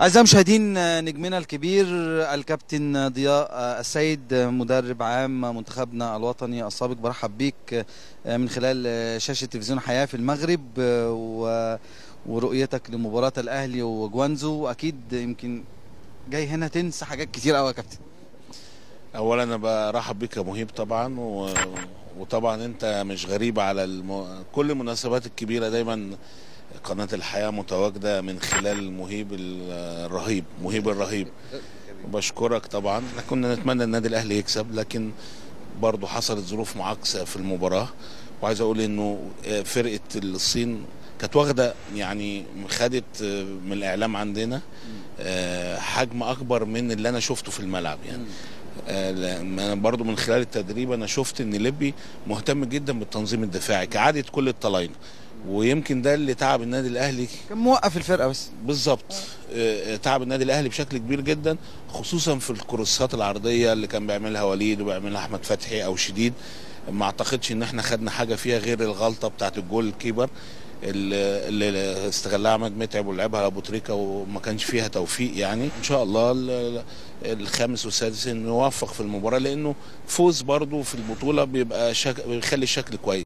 أعزائي المشاهدين، نجمنا الكبير الكابتن ضياء السيد مدرب عام منتخبنا الوطني السابق، برحب بيك من خلال شاشة تلفزيون حياة في المغرب ورؤيتك لمباراة الأهلي وجوانزو. أكيد يمكن جاي هنا تنسى حاجات كتير قوي يا كابتن. اولا انا برحب بك يا مهيب طبعا وطبعا انت مش غريب على كل المناسبات الكبيره. دايما قناه الحياه متواجده من خلال مهيب الرهيب. بشكرك طبعا. احنا كنا نتمنى النادي الاهلي يكسب، لكن برضه حصلت ظروف معاكسه في المباراه. وعايز اقول انه فرقه الصين كانت واخده، يعني خدت من الاعلام عندنا حجم اكبر من اللي انا شفته في الملعب. يعني انا برضو من خلال التدريب انا شفت ان ليبي مهتم جدا بالتنظيم الدفاعي كعادة كل الطلاينة، ويمكن ده اللي تعب النادي الاهلي. كان موقف الفرقة بس بالظبط. تعب النادي الاهلي بشكل كبير جدا، خصوصا في الكروسات العرضيه اللي كان بيعملها وليد وبيعملها احمد فتحي او شديد. ما اعتقدش ان احنا خدنا حاجه فيها غير الغلطه بتاعت الجول الكيبر اللي استغلها عماد متعب ولعبها ابو تريكه وما كانش فيها توفيق. يعني ان شاء الله الخامس والسادس نوفق في المباراه، لانه فوز برضو في البطوله بيبقى بيخلي الشكل كويس.